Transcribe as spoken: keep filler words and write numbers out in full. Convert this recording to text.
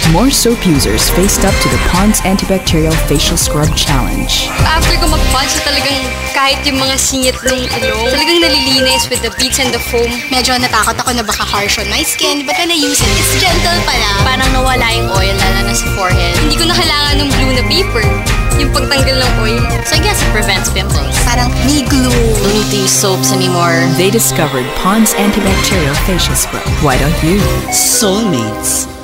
More soap users faced up to the Pond's Antibacterial Facial Scrub Challenge. After ko mag-pond, so talagang kahit yung mga singit ng ilong, talagang nalilinis with the beads and the foam. Medyo natakot ako na baka harsh on my skin, but when I use it, it's gentle pala. Parang nawala yung oil, lalo na sa forehead. Hindi ko na kailangan ng blue na paper, yung pagtanggal ng oil. So I guess it prevents pimples. Parang may glue. Don't need to use soaps anymore. They discovered Pond's Antibacterial Facial Scrub. Why don't you? Soulmates.